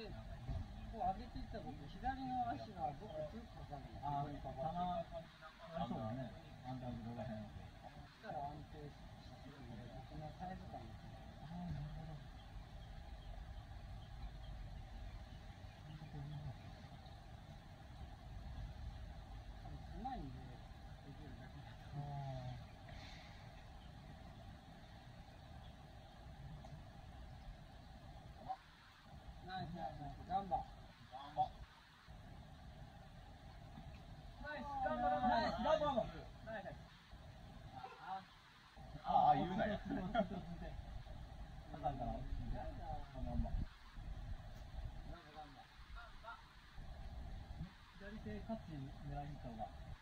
こう上げていった僕、左の足がどこ強くかかるの。 ああ、そうだね。アンダーグローらへん。 そしたら安定してるんで、僕のサイズ感ですね。 ああ、なるほど。 うまいんで、できるだけだと。ナイスナイスナイス、ガンバ。ナイス、ガンバナイス、ガンバナイス。 ああ、言うなよ。高いから。左手カッチ狙いに行った方が。